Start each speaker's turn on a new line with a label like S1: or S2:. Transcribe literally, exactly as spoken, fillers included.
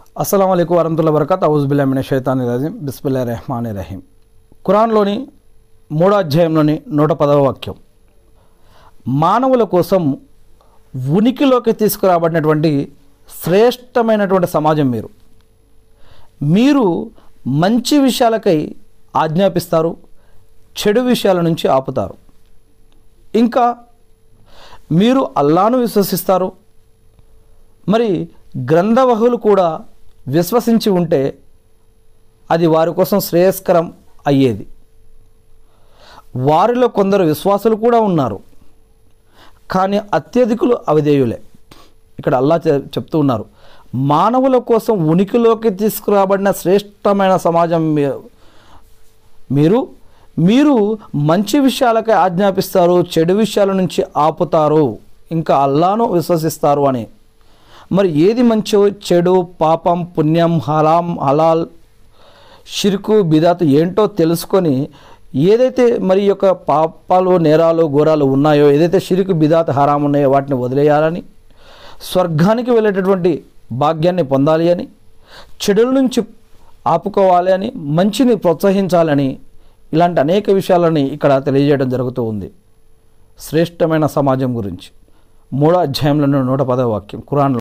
S1: అస్సలాము అలైకుం వరహ్మతుల్లాహి వబరకాతుహు ఔజు బిల్లాహి మినష్ షైతానిర్ రజీం బిస్మిల్లాహిర్ రహ్మానిర్ రహీం. ఖురాన్లోని మూడో అధ్యాయంలోని నూట పదవ వాక్యం, మానవుల కోసం ఉనికిలోకి తీసుకురాబడినటువంటి శ్రేష్టమైనటువంటి సమాజం మీరు. మీరు మంచి విషయాలకై ఆజ్ఞాపిస్తారు, చెడు విషయాల నుంచి ఆపుతారు. ఇంకా మీరు అల్లాను విశ్వసిస్తారు. మరి గ్రంథవహులు కూడా విశ్వసించి ఉంటే అది వారి కోసం శ్రేయస్కరం అయ్యేది. వారిలో కొందరు విశ్వాసులు కూడా ఉన్నారు, కానీ అత్యధికులు అవిధేయులే. ఇక్కడ అల్లా చెప్తూ ఉన్నారు, మానవుల కోసం ఉనికిలోకి తీసుకురాబడిన శ్రేష్టమైన సమాజం మీరు. మీరు మంచి విషయాలకై ఆజ్ఞాపిస్తారు, చెడు విషయాల నుంచి ఆపుతారు, ఇంకా అల్లాను విశ్వసిస్తారు అని. మరి ఏది మంచో, చెడు, పాపం, పుణ్యం, హలాం, హలాల్, షిర్కు, బిదాత్ ఏంటో తెలుసుకొని ఏదైతే మరి యొక్క పాపాలు, నేరాలు, ఘోరాలు ఉన్నాయో, ఏదైతే షిర్కు, బిదాత్, హరాం ఉన్నాయో వాటిని వదిలేయాలని, స్వర్గానికి వెళ్ళేటటువంటి భాగ్యాన్ని పొందాలి అని, చెడుల నుంచి ఆపుకోవాలి అని, మంచిని ప్రోత్సహించాలని, ఇలాంటి అనేక విషయాలని ఇక్కడ తెలియజేయడం జరుగుతూ ఉంది. శ్రేష్టమైన సమాజం గురించి మూడో అధ్యాయంలో నూట పదవ వాక్యం ఖురాన్లో.